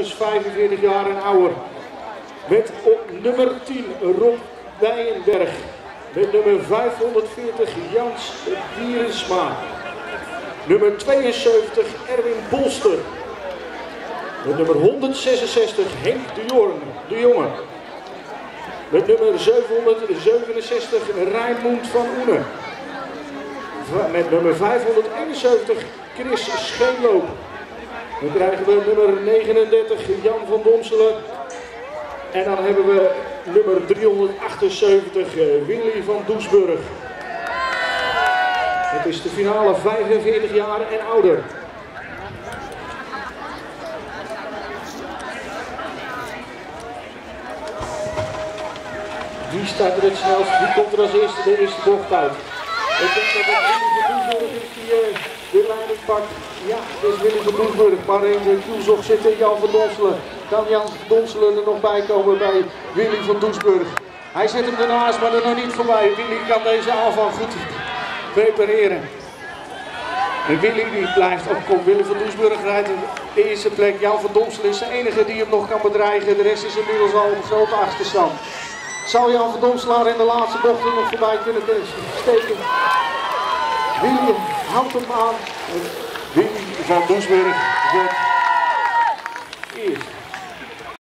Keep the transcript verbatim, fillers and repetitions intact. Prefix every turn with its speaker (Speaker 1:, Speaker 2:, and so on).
Speaker 1: vijfenveertig jaar en ouder. Met op nummer tien Rob Bijenberg. Met nummer vijfhonderdveertig Jans Wiersma. Nummer tweeënzeventig Erwin Bolster. Met nummer honderdzesenzestig Henk de Jorn, de Jonge. Met nummer zevenhonderdzevenenzestig Rijnmond van Oene. Met nummer vijfhonderdeenenzeventig Chris Scheenloop. Dan krijgen we nummer negenendertig Jan van Domselen. En dan hebben we nummer driehonderdachtenzeventig Willy van Doesburg. Het is de finale vijfenveertig jaar en ouder. Wie staat er het snelst? Wie komt er als eerste de eerste bocht uit? Ik denk dat het Willy van Doesburg is die uh, de leiding pakt. Ja, het is Willy van Doesburg, maar in de kielzog zit Jan van Domselen. Kan Jan van Domselen er nog bij komen bij Willy van Doesburg? Hij zet hem ernaast, maar er nog niet voorbij. Willy kan deze aanval goed prepareren. En Willy die blijft opkomen. Willy van Doesburg rijdt de eerste plek. Jan van Domselen is de enige die hem nog kan bedreigen. De rest is inmiddels al op grote achterstand. Zou Jan van Domselaar in de laatste bocht er nog voorbij kunnen steken? Willy houdt hem aan. Willy van Doesburg wordt